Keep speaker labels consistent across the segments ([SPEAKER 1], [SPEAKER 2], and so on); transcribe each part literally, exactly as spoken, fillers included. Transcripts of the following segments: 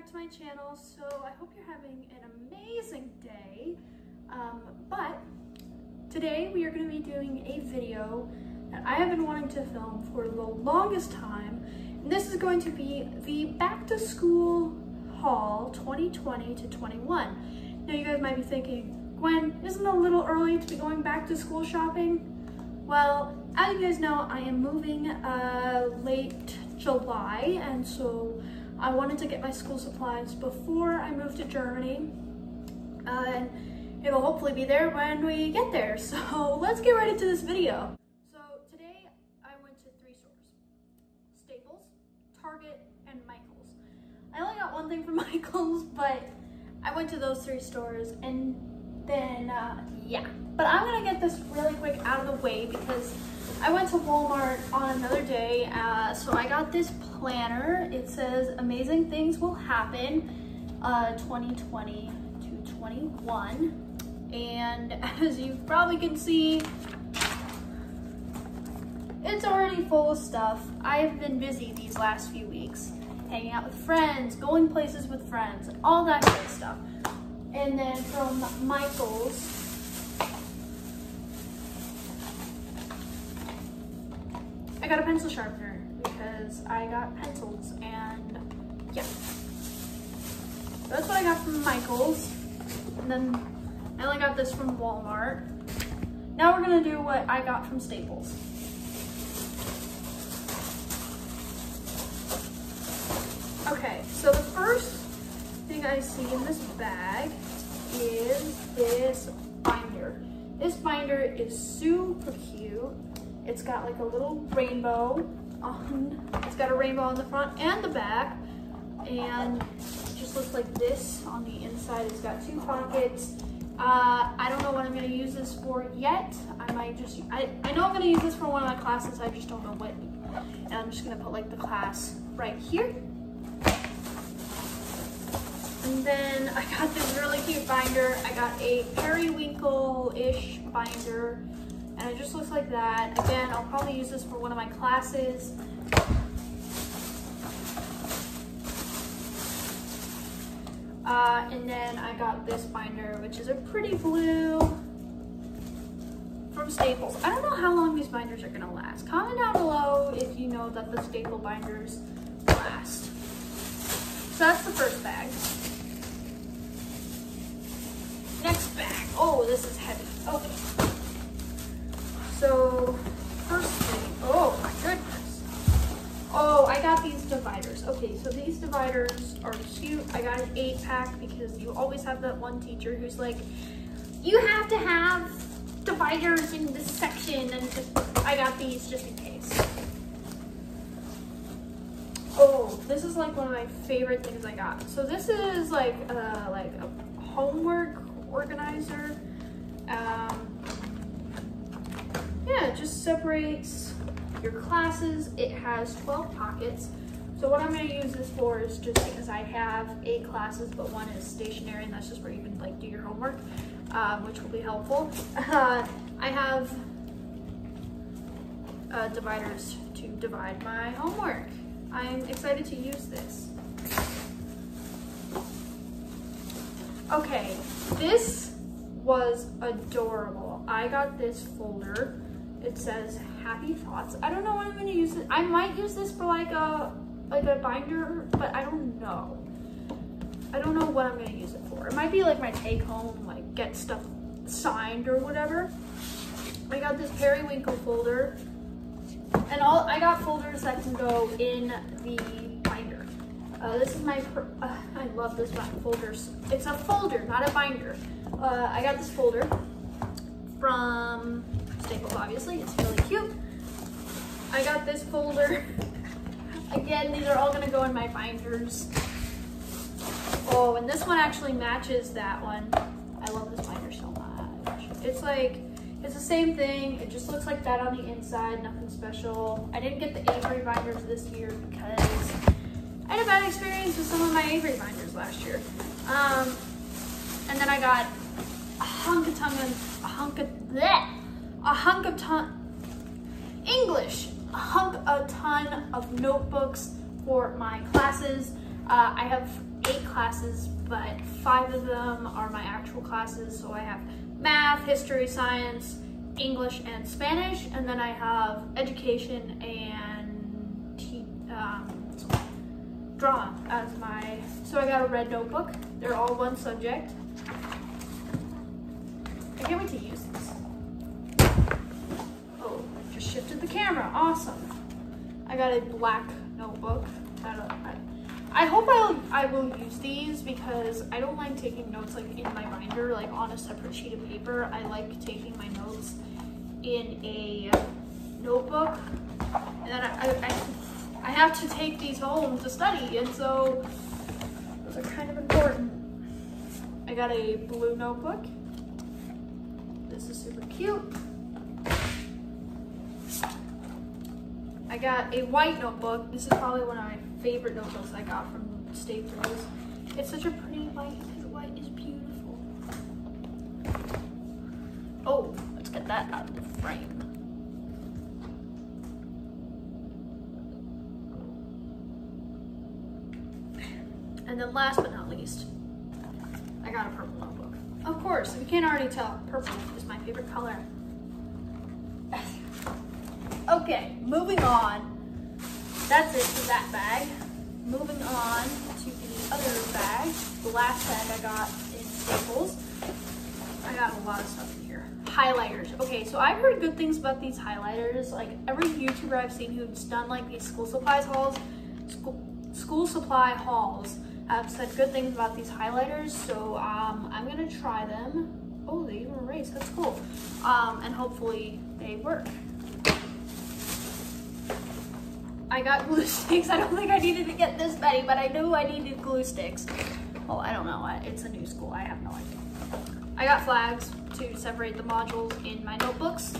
[SPEAKER 1] to my channel. So I hope you're having an amazing day. Um, but today we are going to be doing a video that I have been wanting to film for the longest time. And this is going to be the back to school haul twenty twenty to twenty-one. Now you guys might be thinking, Gwen, isn't it a little early to be going back to school shopping? Well, as you guys know, I am moving uh, late July, and so I wanted to get my school supplies before I move to Germany. Uh, and it'll hopefully be there when we get there. So let's get right into this video. So today I went to three stores: Staples, Target, and Michael's. I only got one thing from Michael's, but I went to those three stores, and then uh, yeah. But I'm gonna get this really quick out of the way because I went to Walmart on another day. Uh, so I got this planner. It says amazing things will happen uh, twenty twenty to twenty-one. And as you probably can see, it's already full of stuff. I've been busy these last few weeks, hanging out with friends, going places with friends, all that kind of stuff. And then from Michael's, I got a pencil sharpener because I got pencils, and yeah. So that's what I got from Michael's. And then I only got this from Walmart. Now we're gonna do what I got from Staples. Okay, so the first thing I see in this bag is this binder. This binder is super cute. It's got like a little rainbow on, it's got a rainbow on the front and the back, and it just looks like this on the inside. It's got two pockets. Uh, I don't know what I'm gonna use this for yet. I might just, I, I know I'm gonna use this for one of my classes, I just don't know what. And I'm just gonna put like the class right here. And then I got this really cute binder. I got a periwinkle-ish binder. And it just looks like that. Again, I'll probably use this for one of my classes. Uh, and then I got this binder, which is a pretty blue from Staples. I don't know how long these binders are gonna last. Comment down below if you know that the staple binders last. So that's the first bag. Next bag. Oh, this is heavy. Okay. So, first thing, oh my goodness. Oh, I got these dividers. Okay, so these dividers are cute. I got an eight pack because you always have that one teacher who's like, you have to have dividers in this section, and just, I got these just in case. Oh, this is like one of my favorite things I got. So this is like, uh, like a homework organizer. Um, Yeah, it just separates your classes. It has twelve pockets. So what I'm gonna use this for is just because I have eight classes, but one is stationary, and that's just where you can like do your homework, um, which will be helpful. Uh, I have uh, dividers to divide my homework. I'm excited to use this. Okay, this was adorable. I got this folder. It says happy thoughts. I don't know what I'm gonna use it. I might use this for like a like a binder, but I don't know. I don't know what I'm gonna use it for. It might be like my take home, like get stuff signed or whatever. I got this periwinkle folder, and all I got folders that can go in the binder. Uh, this is my, uh, I love this folders. It's a folder, not a binder. Uh, I got this folder from Staples, obviously. It's really cute. I got this folder. Again, these are all gonna go in my binders. Oh, and this one actually matches that one. I love this binder so much. It's like, it's the same thing. It just looks like that on the inside, nothing special. I didn't get the Avery binders this year because I had a bad experience with some of my Avery binders last year. Um, and then I got a hunk of ton of, a hunk of, bleh, a hunk of ton, English, a hunk a ton of notebooks for my classes. Uh, I have eight classes, but five of them are my actual classes. So I have math, history, science, English, and Spanish. And then I have education and te um, drama as my, so I got a red notebook. They're all one subject. I can't wait to use this. Oh, I just shifted the camera, awesome. I got a black notebook. I, don't, I, I hope I'll, I will use these because I don't like taking notes like in my binder, like on a separate sheet of paper. I like taking my notes in a notebook, and then I, I, I have to take these home to study, and so those are kind of important. I got a blue notebook. This is super cute. I got a white notebook. This is probably one of my favorite notebooks I got from Staples. It's such a pretty white, because white is beautiful. Oh, let's get that out of the frame. And then last but not least, I got a purple notebook. Of course, if you can't already tell, purple is my favorite color. Okay, moving on. That's it for that bag. Moving on to the other bag, the last bag I got in Staples. I got a lot of stuff in here. Highlighters. Okay, so I've heard good things about these highlighters. Like every YouTuber I've seen who's done like these school supplies hauls, school, school supply hauls, have said good things about these highlighters. So um, I'm gonna try them. Oh, they even erase, that's cool. Um, and hopefully they work. I got glue sticks. I don't think I needed to get this many, but I knew I needed glue sticks. Well, I don't know. It's a new school. I have no idea. I got flags to separate the modules in my notebooks.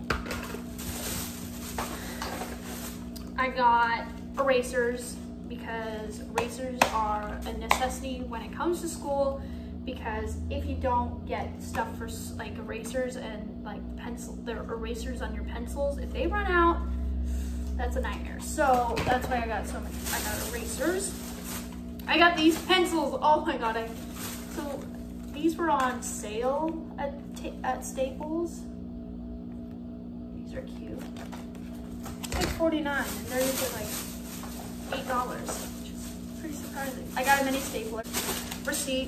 [SPEAKER 1] I got erasers because erasers are a necessity when it comes to school, because if you don't get stuff for like erasers and like pencil, the erasers on your pencils, if they run out, that's a nightmare. So that's why I got so many. I got erasers. I got these pencils. Oh my god! I so these were on sale at at Staples. These are cute. It's like forty-nine, and they're usually like eight dollars, which is pretty surprising. I got a mini stapler. Receipt.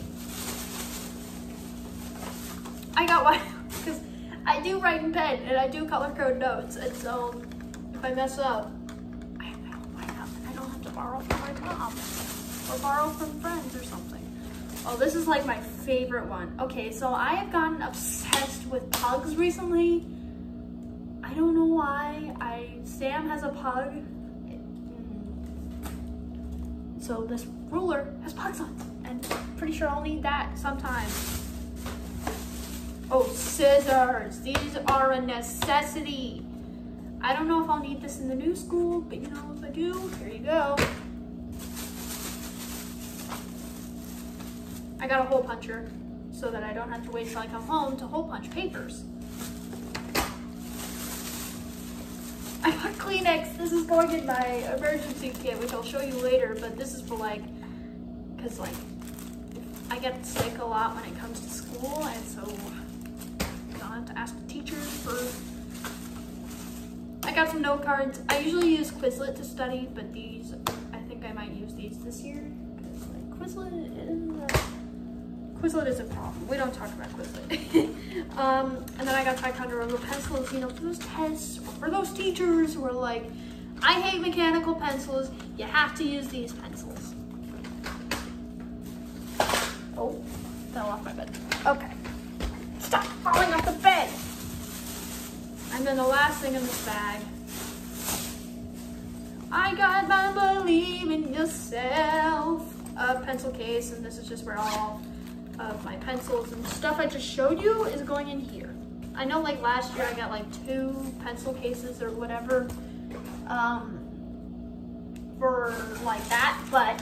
[SPEAKER 1] I got one because I do write in pen and I do color code notes, and so if I mess up, I, I, don't, I, have, I don't have to borrow from my mom or borrow from friends or something. Oh, this is like my favorite one. Okay, so I have gotten obsessed with pugs recently. I don't know why. I Sam has a pug. It, mm, so this ruler has pugs on it, and I'm pretty sure I'll need that sometime. Oh, scissors. These are a necessity. I don't know if I'll need this in the new school, but you know, if I do, here you go. I got a hole puncher so that I don't have to wait till I come home to hole punch papers. I got Kleenex. This is going in my emergency kit, which I'll show you later, but this is for like, cause like, I get sick a lot when it comes to school, and so I don't have to ask the teachers for. I got some note cards. I usually use Quizlet to study, but these, I think I might use these this year. Cause like Quizlet is, uh, Quizlet is a problem. We don't talk about Quizlet. um, and then I got Ticonderoga pencils, you know, for those tests, or for those teachers who are like, I hate mechanical pencils, you have to use these pencils. Oh, fell off my bed. Okay. Stop falling off the bed! And then the last thing in this bag, I got my Believe in Yourself a pencil case, and this is just where all of my pencils and stuff I just showed you is going in here. I know like last year I got like two pencil cases or whatever um, for like that, but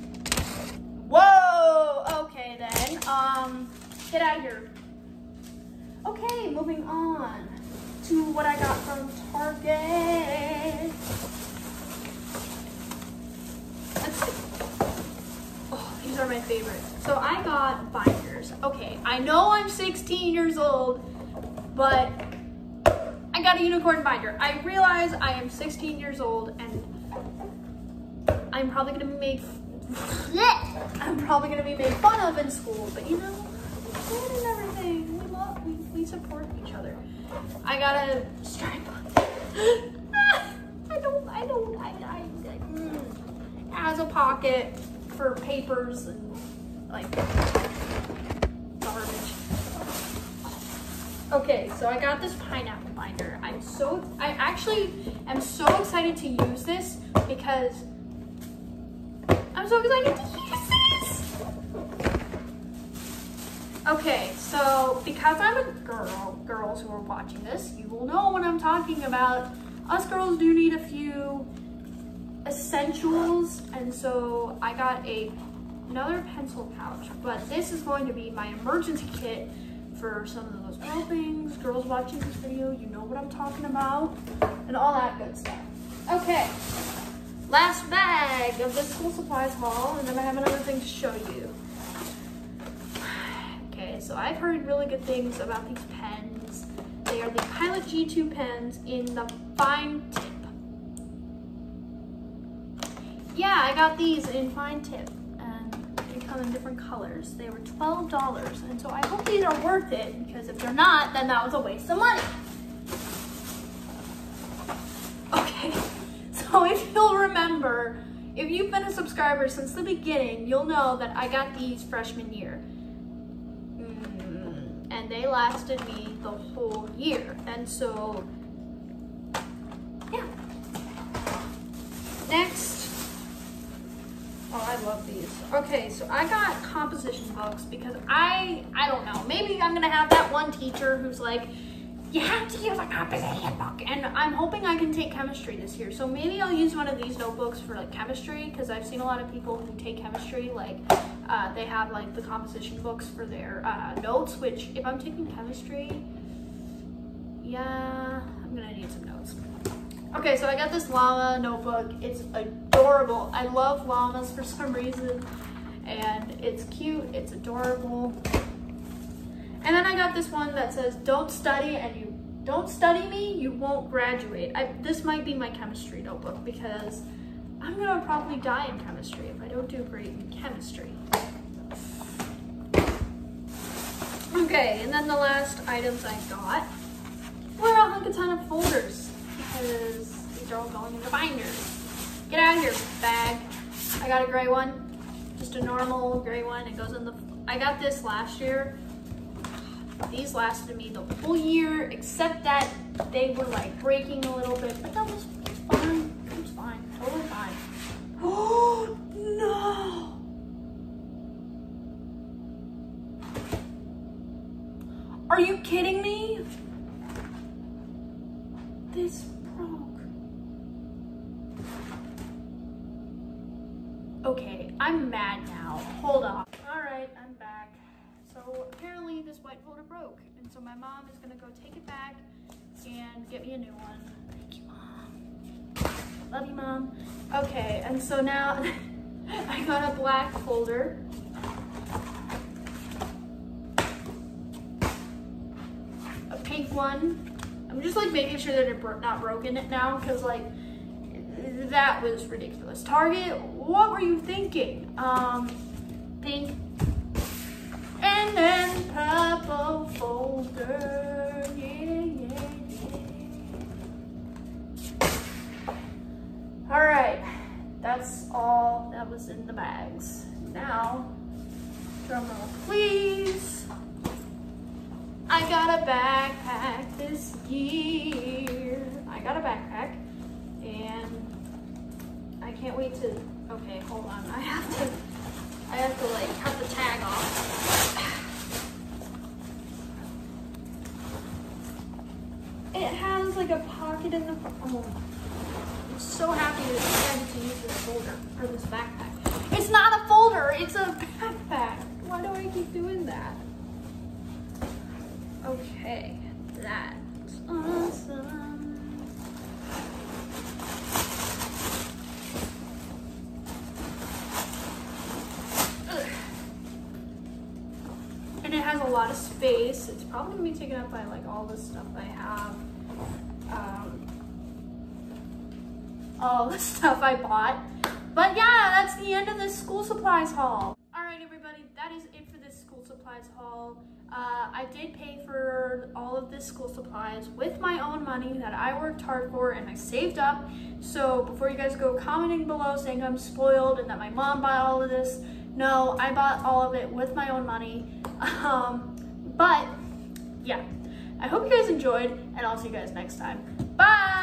[SPEAKER 1] whoa, okay then, um, get out of here. Okay, moving on to what I got from Target. Let's see. Oh, these are my my favorite. So I got binders. Okay, I know I'm sixteen years old, but I got a unicorn binder. I realize I am sixteen years old and I'm probably gonna be made I'm probably gonna be made fun of in school, but you know, good and everything. We love we, we support each other. I got a stripe. I don't I don't I I, I mm. As a pocket for papers and like garbage. Okay, so I got this pineapple binder. I'm so, I actually am so excited to use this because I'm so excited to use this. Okay, so because I'm a girl, girls who are watching this, you will know what I'm talking about. Us girls do need a few essentials, and so I got a another pencil pouch, but this is going to be my emergency kit for some of those girl things. Girls watching this video, you know what I'm talking about, and all that good stuff. Okay, last bag of this school supplies haul, and then I have another thing to show you. Okay, so I've heard really good things about these pens. They are the Pilot G two pens in the fine tip. Yeah, I got these in fine tip, and they come in different colors. They were twelve dollars, and so I hope these are worth it, because if they're not, then that was a waste of money. Okay, so if you'll remember, if you've been a subscriber since the beginning, you'll know that I got these freshman year. Mm, and they lasted me the whole year, and so, yeah. Next. Oh, I love these. Okay, so I got composition books because I, I don't know, maybe I'm gonna have that one teacher who's like, you have to use a composition book. And I'm hoping I can take chemistry this year. So maybe I'll use one of these notebooks for like chemistry, because I've seen a lot of people who take chemistry, like uh, they have like the composition books for their uh, notes, which if I'm taking chemistry, yeah, I'm gonna need some notes. Okay, so I got this llama notebook. It's adorable. I love llamas for some reason, and it's cute, it's adorable. And then I got this one that says, don't study and you don't study me, you won't graduate. I, this might be my chemistry notebook because I'm gonna probably die in chemistry if I don't do great in chemistry. Okay, and then the last items I got were a hunk a ton of folders, because these are all going into binders. Get out of here, bag. I got a gray one, just a normal gray one. It goes in the, I got this last year. These lasted me the whole year, except that they were like breaking a little bit, but that was fine. It was fine, totally fine. Oh no! Are you kidding me? This broke. Okay, I'm mad now. Hold on. All right, I'm back. So apparently this white folder broke, and so my mom is gonna go take it back and get me a new one. Thank you, Mom. Love you, Mom. Okay, and so now I got a black folder. A pink one. I'm just like making sure that it's bro not broken it now, because like that was ridiculous. Target, what were you thinking? Um, pink. And then purple folder, yeah, yeah, yeah. All right, that's all that was in the bags. Now, drum roll please. I got a backpack this year. I got a backpack, and I can't wait to, okay, hold on. I have to, I have to like cut the tag off. It has like a pocket in the, oh, I'm so happy that I decided to use this folder, or this backpack. It's not a folder, it's a backpack. Why do I keep doing that? Okay, that's awesome. Ugh. has a lot of space. It's probably gonna be taken up by like all the stuff I have. Um, all the stuff I bought. But yeah, that's the end of this school supplies haul. All right, everybody, that is it for this school supplies haul. Uh, I did pay for all of this school supplies with my own money that I worked hard for and I saved up. So before you guys go commenting below saying I'm spoiled and that my mom bought all of this, no, I bought all of it with my own money. Um, but yeah, I hope you guys enjoyed and I'll see you guys next time. Bye!